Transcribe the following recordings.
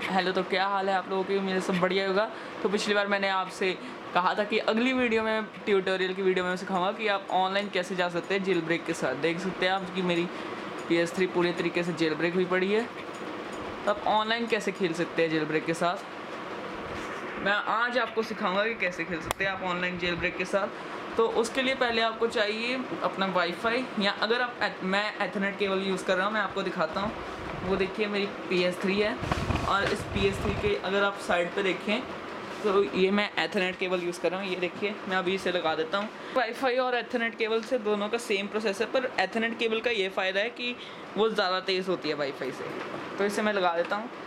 Hello, तो क्या हाल है आप लोगों के? मेरे सब बढ़िया होगा। तो पिछली बार मैंने आपसे कहा था कि अगली वीडियो में, ट्यूटोरियल की वीडियो में सिखाऊंगा कि आप ऑनलाइन कैसे जा सकते हैं जेल ब्रेक के साथ। देख सकते हैं आप कि मेरी PS3 पूरी तरीके से जेल ब्रेक हुई पड़ी है। तो आप ऑनलाइन कैसे खेल सकते हैं जेल ब्रेक के साथ, मैं आज आपको सिखाऊंगा कि कैसे खेल सकते हैं आप ऑनलाइन जेल ब्रेक के साथ। तो उसके लिए पहले आपको चाहिए अपना वाईफाई, या अगर आप मैं एथरनेट केबल यूज़ कर रहा हूँ, मैं आपको दिखाता हूँ। वो देखिए मेरी PS3 है, और इस PS3 के अगर आप साइड पे देखें तो ये मैं एथरनेट केबल यूज़ कर रहा हूँ। ये देखिए मैं अभी इसे लगा देता हूँ। वाईफाई और एथरनेट केबल से दोनों का सेम प्रोसेस है, पर एथरनेट केबल का ये फ़ायदा है कि वो ज़्यादा तेज़ होती है वाईफाई से। तो इसे मैं लगा देता हूँ।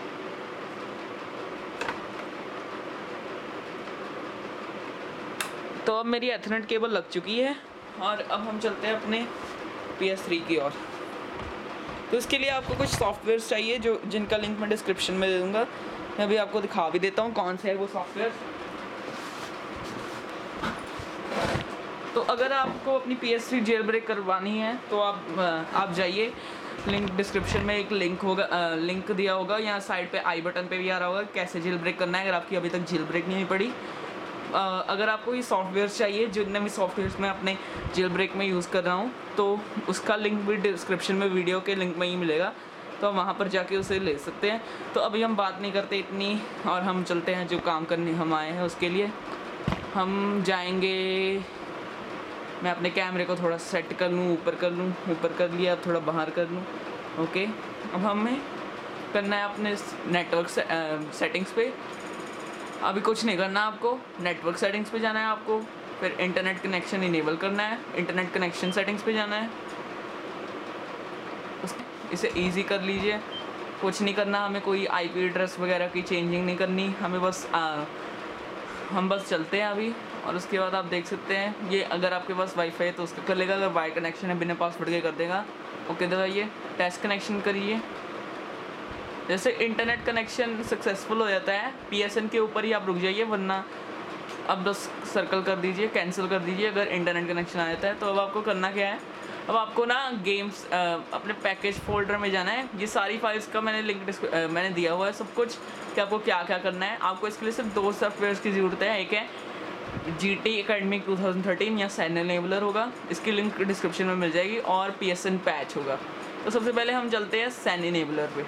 तो अब मेरी एथरनेट केबल लग चुकी है, और अब हम चलते हैं अपने PS3 की ओर। तो इसके लिए आपको कुछ सॉफ्टवेयर्स चाहिए जो जिनका लिंक मैं डिस्क्रिप्शन में दे दूँगा। मैं अभी आपको दिखा भी देता हूँ कौन से है वो सॉफ्टवेयर। तो अगर आपको अपनी PS3 जेल ब्रेक करवानी है तो आप जाइए, लिंक डिस्क्रिप्शन में एक लिंक होगा, लिंक दिया होगा, या साइड पे आई बटन पे भी आ रहा होगा कैसे जेल ब्रेक करना है अगर आपकी अभी तक जेल ब्रेक नहीं हुई पड़ी। अगर आपको ये सॉफ्टवेयर्स चाहिए, जितने भी सॉफ्टवेयर्स मैं अपने जेल ब्रेक में यूज़ कर रहा हूँ, तो उसका लिंक भी डिस्क्रिप्शन में वीडियो के लिंक में ही मिलेगा, तो आप वहाँ पर जाके उसे ले सकते हैं। तो अभी हम बात नहीं करते इतनी, और हम चलते हैं जो काम करने हम आए हैं उसके लिए। हम जाएंगे, मैं अपने कैमरे को थोड़ा सेट कर लूँ, ऊपर कर लिया, अब थोड़ा बाहर कर लूँ। ओके, अब हमें करना है अपने नेटवर्क सेटिंग्स पे। अभी कुछ नहीं करना आपको, नेटवर्क सेटिंग्स पे जाना है आपको, फिर इंटरनेट कनेक्शन इनेबल करना है, इंटरनेट कनेक्शन सेटिंग्स पे जाना है। इसे इजी कर लीजिए, कुछ नहीं करना हमें, कोई IP एड्रेस वगैरह की चेंजिंग नहीं करनी हमें, बस हम बस चलते हैं अभी। और उसके बाद आप देख सकते हैं ये, अगर आपके पास वाईफाई है तो उसका कर लेगा, अगर वाई कनेक्शन है बिना पासवर्ड के कर देगा। ओके दबाइए, टेस्ट कनेक्शन करिए। जैसे इंटरनेट कनेक्शन सक्सेसफुल हो जाता है, PSN के ऊपर ही आप रुक जाइए, वरना अब बस सर्कल कर दीजिए, कैंसिल कर दीजिए अगर इंटरनेट कनेक्शन आ जाता है। तो अब आपको करना क्या है, अब आपको ना गेम्स अपने पैकेज फोल्डर में जाना है। ये सारी फाइल्स का मैंने लिंक मैंने दिया हुआ है सब कुछ कि आपको क्या क्या करना है। आपको इसके लिए सिर्फ 2 सॉफ्टवेयर्स की ज़रूरत है। एक है GT Academic 2013 या सैन एनेबलर होगा, इसकी लिंक डिस्क्रिप्शन में मिल जाएगी, और PSN पैच होगा। तो सबसे पहले हम चलते हैं सैन एनेबलर पे।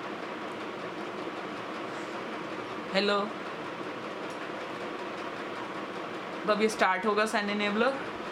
हेलो, तो अब ये स्टार्ट होगा सैन एनेबलर।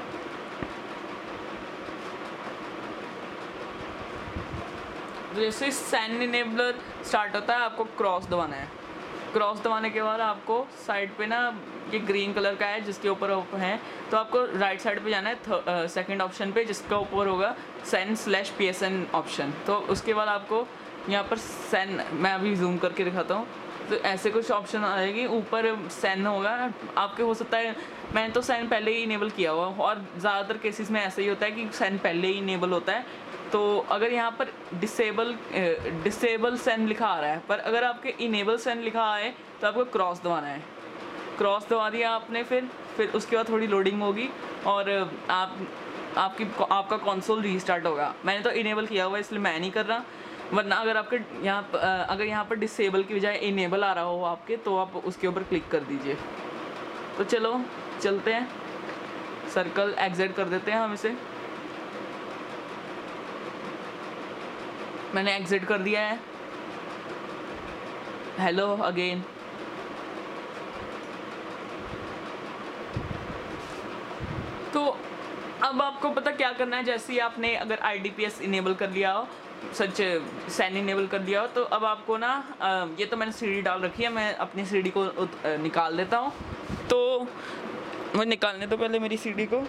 जैसे सैन एनेबलर स्टार्ट होता है, आपको क्रॉस दबाना है। क्रॉस दबाने के बाद आपको साइड पे ना ये ग्रीन कलर का है जिसके ऊपर है, तो आपको राइट साइड पे जाना है, सेकंड ऑप्शन पे जिसका ऊपर होगा send/PSN ऑप्शन। तो उसके बाद आपको यहाँ पर सैन, मैं अभी जूम करके दिखाता हूँ, तो ऐसे कुछ ऑप्शन आएगी, ऊपर सैन होगा आपके। हो सकता है मैंने तो सैन पहले ही इनेबल किया हुआ, और ज़्यादातर केसेस में ऐसा ही होता है कि सैन पहले ही इनेबल होता है। तो अगर यहाँ पर डिसेबल सैन लिखा आ रहा है, पर अगर आपके इनेबल सैन लिखा आए तो आपको क्रॉस दबाना है। क्रॉस दबा दिया आपने, फिर उसके बाद थोड़ी लोडिंग होगी, और आपका कंसोल रीस्टार्ट होगा। मैंने तो इनेबल किया हुआ है इसलिए मैं नहीं कर रहा, वरना अगर आपके अगर यहाँ पर डिसेबल की बजाय इनेबल आ रहा हो आपके, तो आप उसके ऊपर क्लिक कर दीजिए। तो चलो चलते हैं, सर्कल एग्जिट कर देते हैं हम इसे। मैंने एग्जिट कर दिया है। Hello again. तो अब आपको पता क्या करना है, जैसे ही आपने अगर IDPS इनेबल कर लिया हो, सच सैन इनेबल कर दिया हो, तो अब आपको ना ये तो मैंने CD डाल रखी है, मैं अपनी CD को निकाल देता हूँ। तो मैं निकालने तो पहले मेरी CD को,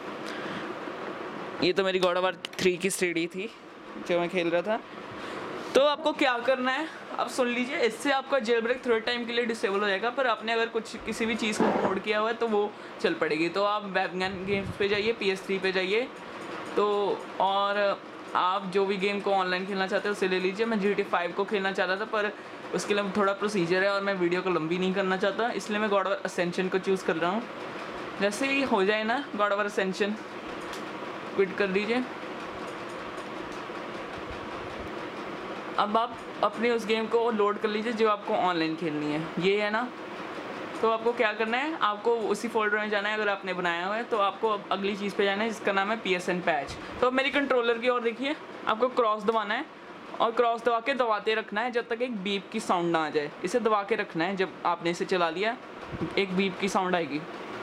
ये तो मेरी God of War 3 की CD थी जो मैं खेल रहा था। तो आपको क्या करना है, अब सुन लीजिए, इससे आपका जेल ब्रेक थोड़े टाइम के लिए डिसेबल हो जाएगा, पर आपने अगर कुछ किसी भी चीज़ को मोड किया हुआ है तो वो चल पड़ेगी। तो आप वेबगन गेम्स पे जाइए, PS3 पे जाइए, तो और आप जो भी गेम को ऑनलाइन खेलना चाहते हैं उसे ले लीजिए। मैं GTA 5 को खेलना चाह रहा था, पर उसके लिए थोड़ा प्रोसीजर है और मैं वीडियो को लंबी नहीं करना चाहता, इसलिए मैं God of War Ascension को चूज़ कर रहा हूँ। जैसे ही हो जाए ना God of War Ascension, quit कर दीजिए। अब आप अपने उस गेम को लोड कर लीजिए जो आपको ऑनलाइन खेलनी है, ये है ना। तो आपको क्या करना है, आपको उसी फोल्डर में जाना है अगर आपने बनाया हुआ है, तो आपको अब अगली चीज़ पे जाना है जिसका नाम है PSN पैच। तो अब मेरी कंट्रोलर की ओर देखिए, आपको क्रॉस दबाना है और क्रॉस दबा के दबाते रखना है जब तक एक बीप की साउंड ना आ जाए। इसे दबा के रखना है, जब आपने इसे चला लिया एक बीप की साउंड आएगी,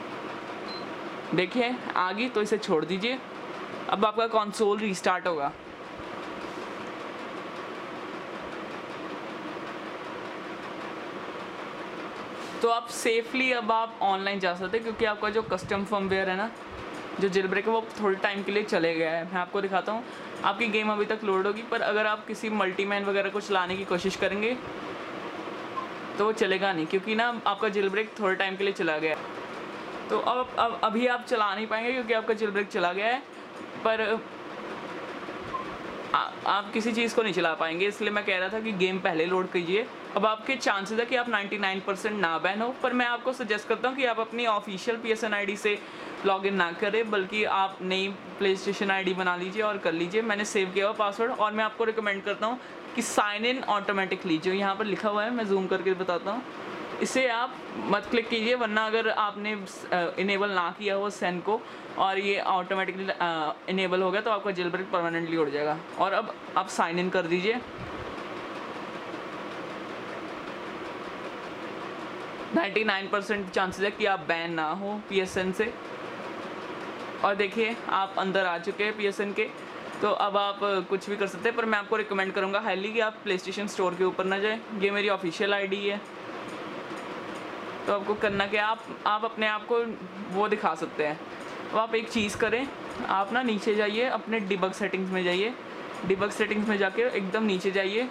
देखिए आ गई, तो इसे छोड़ दीजिए। अब आपका कंसोल रीस्टार्ट होगा। तो आप सेफली अब आप ऑनलाइन जा सकते हैं, क्योंकि आपका जो कस्टम फर्मवेयर है ना, जो जेल ब्रेक है, वो थोड़े टाइम के लिए चले गया है। मैं आपको दिखाता हूँ, आपकी गेम अभी तक लोड होगी, पर अगर आप किसी मल्टीमैन वगैरह को चलाने की कोशिश करेंगे तो वो चलेगा नहीं, क्योंकि ना आपका जेल ब्रेक थोड़े टाइम के लिए चला गया है। तो अब अभी आप चला नहीं पाएंगे क्योंकि आपका जेल ब्रेक चला गया है, पर आप किसी चीज़ को नहीं चला पाएंगे। इसलिए मैं कह रहा था कि गेम पहले लोड कीजिए। अब आपके चांसेस है कि आप 99% ना बैन हो, पर मैं आपको सजेस्ट करता हूँ कि आप अपनी ऑफिशियल PSN ID से लॉगिन ना करें, बल्कि आप नई PlayStation ID बना लीजिए और कर लीजिए। मैंने सेव किया हुआ पासवर्ड, और मैं आपको रिकमेंड करता हूँ कि साइन इन ऑटोमेटिकली, जो यहाँ पर लिखा हुआ है, मैं जूम करके बताता हूँ, इसे आप मत क्लिक कीजिए, वरना अगर आपने इनेबल ना किया हो सेन को और ये ऑटोमेटिकली इनेबल हो गया तो आपका जेल ब्रेक परमानेंटली उड़ जाएगा। और अब आप साइन इन कर दीजिए। 99% चांसेस है कि आप बैन ना हो PSN से। और देखिए आप अंदर आ चुके हैं PSN के, तो अब आप कुछ भी कर सकते हैं, पर मैं आपको रिकमेंड करूँगा हाईली कि आप PlayStation स्टोर के ऊपर ना जाए। ये मेरी ऑफिशियल ID है। तो आपको करना क्या, आप अपने आप को वो दिखा सकते हैं। अब आप एक चीज़ करें, आप ना नीचे जाइए, अपने डिबग सेटिंग्स में जाइए, डिबग सेटिंग्स में जाके एकदम नीचे जाइए,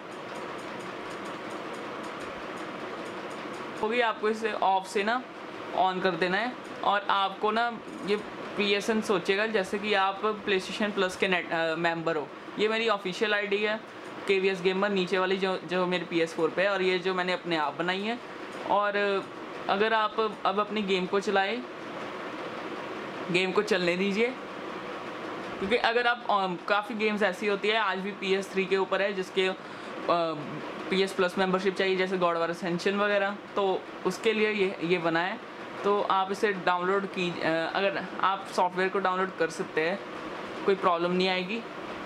होगी आपको इसे ऑफ से ना ऑन कर देना है। और आपको ना ये PSN सोचेगा जैसे कि आप PlayStation Plus के नेट मेंबर हो। ये मेरी ऑफिशियल ID है KVS गेमर, नीचे वाली जो मेरे PS4 पे है, और ये जो मैंने अपने आप बनाई है। और अगर आप अब अपनी गेम को चलाए, गेम को चलने दीजिए, क्योंकि अगर आप काफ़ी गेम्स ऐसी होती है, आज भी PS3 के ऊपर है जिसके PS Plus मेंबरशिप चाहिए, जैसे गॉड ऑफ वॉर असेंशन वगैरह, तो उसके लिए ये बना है। तो आप इसे डाउनलोड अगर आप सॉफ्टवेयर को डाउनलोड कर सकते हैं, कोई प्रॉब्लम नहीं आएगी।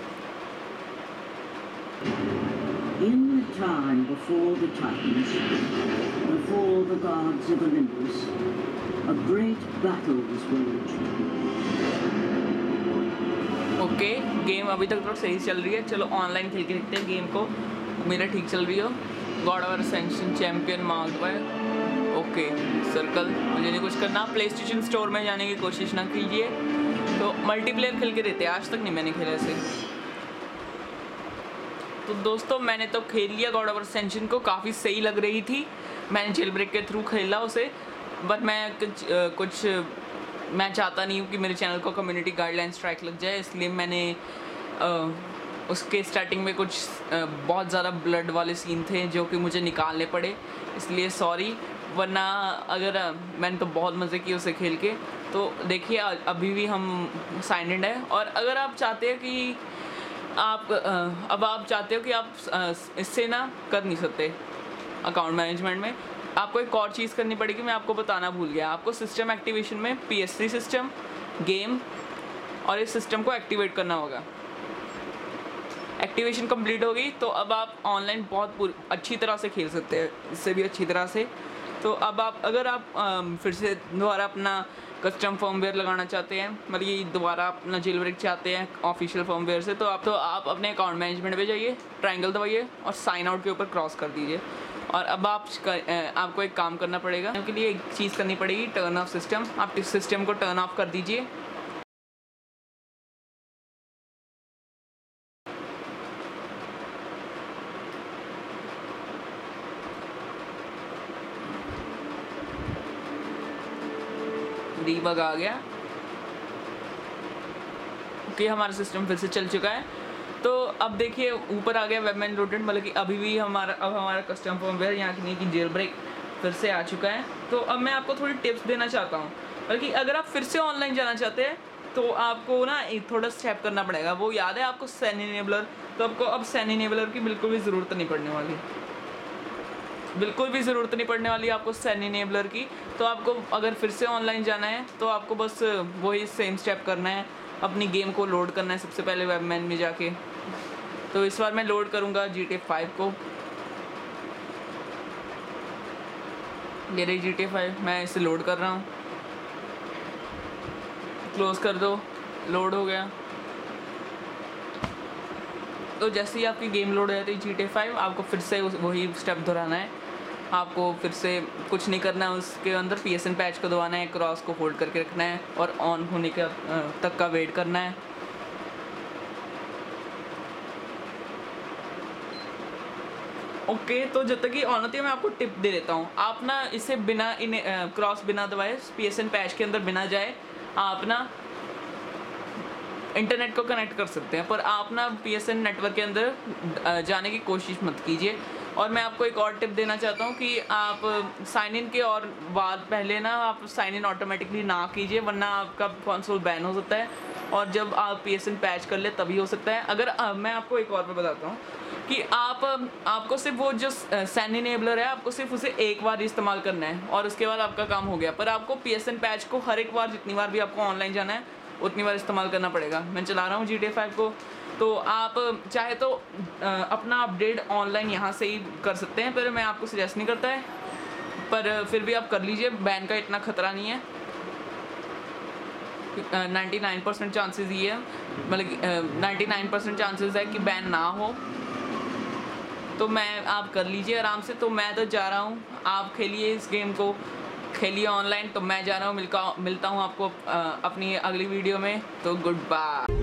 In the time before the Titans, before the gods of Olympus, a great battle was waged. Okay, game अभी तक तो सही चल रही है। चलो ऑनलाइन खेल के देखते हैं गेम को, मेरा ठीक चल रही हो। God of War Ascension champion मांग है। ओके, सर्कल, मुझे नहीं कुछ करना। PlayStation स्टोर में जाने की कोशिश ना कीजिए। तो मल्टीप्लेयर खेल के देते हैं, आज तक नहीं मैंने खेला इसे। तो दोस्तों मैंने तो खेल लिया गॉड ऑफ वॉर असेंशन को, काफ़ी सही लग रही थी। मैंने जेल ब्रेक के थ्रू खेला उसे, बट मैं चाहता नहीं हूँ कि मेरे चैनल को कम्युनिटी गाइडलाइन स्ट्राइक लग जाए, इसलिए मैंने उसके स्टार्टिंग में कुछ बहुत ज़्यादा ब्लड वाले सीन थे जो कि मुझे निकालने पड़े, इसलिए सॉरी। वरना अगर मैंने तो बहुत मज़े किए उसे खेल के। तो देखिए अभी भी हम साइन इन है। और अगर आप चाहते हैं कि आप चाहते हो कि आप इससे ना कर नहीं सकते अकाउंट मैनेजमेंट में, आपको एक और चीज़ करनी पड़ेगी, मैं आपको बताना भूल गया। आपको सिस्टम एक्टिवेशन में PS3 सिस्टम, गेम और इस सिस्टम को एक्टिवेट करना होगा। एक्टिवेशन कंप्लीट हो गई तो अब आप ऑनलाइन बहुत अच्छी तरह से खेल सकते हैं, इससे भी अच्छी तरह से। तो अब अगर आप फिर से दोबारा अपना कस्टम फर्मवेयर लगाना चाहते हैं, मतलब ये दोबारा अपना जेल ब्रेक चाहते हैं ऑफिशियल फर्मवेयर से, तो आप अपने अकाउंट मैनेजमेंट पे जाइए, ट्रायंगल दबाइए और साइन आउट के ऊपर क्रॉस कर दीजिए। और अब आपको एक काम करना पड़ेगा, उनके लिए एक चीज़ करनी पड़ेगी, टर्न ऑफ सिस्टम। आप इस सिस्टम को टर्न ऑफ कर दीजिए। डीबग आ गया। ओके, हमारा सिस्टम फिर से चल चुका है। तो अब देखिए ऊपर आ गया वेबमैन रोटेट, मतलब कि अभी भी हमारा कस्टम फर्मवेयर यहाँ की जेल ब्रेक फिर से आ चुका है। तो अब मैं आपको थोड़ी टिप्स देना चाहता हूँ, बल्कि अगर आप फिर से ऑनलाइन जाना चाहते हैं तो आपको ना एक थोड़ा स्टेप करना पड़ेगा। वो याद है आपको सैन इनेबलर, तो आपको अब सैन इनेबलर की बिल्कुल भी ज़रूरत नहीं पड़ने वाली, बिल्कुल भी ज़रूरत नहीं पड़ने वाली आपको सैन इनेबलर की। तो आपको अगर फिर से ऑनलाइन जाना है तो आपको बस वही सेम स्टेप करना है, अपनी गेम को लोड करना है सबसे पहले वेबमैन में जाके। तो इस बार मैं लोड करूँगा GTA 5 को। ये रही GTA 5, मैं इसे लोड कर रहा हूँ। क्लोज़ कर दो, लोड हो गया। तो जैसे ही आपकी गेम लोड हो जाती है GTA 5, आपको फिर से वही स्टेप दोहराना है। आपको फिर से कुछ नहीं करना है, उसके अंदर PSN पैच को दबाना है, क्रॉस को होल्ड करके रखना है और ऑन होने के तक का वेट करना है। ओके, तो जब तक ये ऑन होती है मैं आपको टिप दे देता हूँ। आप ना इसे बिना क्रॉस बिना दबाए PSN पैच के अंदर बिना जाए आप ना इंटरनेट को कनेक्ट कर सकते हैं, पर आप ना PSN नेटवर्क के अंदर जाने की कोशिश मत कीजिए। और मैं आपको एक और टिप देना चाहता हूँ कि आप साइन इन के और बाद पहले ना आप साइन इन ऑटोमेटिकली ना कीजिए, वरना आपका कंसोल बैन हो सकता है और जब आप PSN पैच कर ले तभी हो सकता है। अगर मैं आपको एक और पे बताता हूँ कि आपको सिर्फ वो जो सैन इनेबलर है आपको सिर्फ उसे एक बार इस्तेमाल करना है और उसके बाद आपका काम हो गया। पर आपको PSN पैच को हर एक बार जितनी बार भी आपको ऑनलाइन जाना है उतनी बार इस्तेमाल करना पड़ेगा। मैं चला रहा हूँ GTA 5 को, तो आप चाहे तो अपना अपडेट ऑनलाइन यहाँ से ही कर सकते हैं, पर मैं आपको सजेस्ट नहीं करता है, पर फिर भी आप कर लीजिए। बैन का इतना ख़तरा नहीं है। 99% चांसेस ये है, मतलब 99% चांसेस है कि बैन ना हो, तो आप कर लीजिए आराम से। तो मैं तो जा रहा हूँ, आप खेलिए इस गेम को, खेलिए ऑनलाइन। तो मैं जा रहा हूँ, मिलता हूँ आपको अपनी अगली वीडियो में। तो गुड बाय।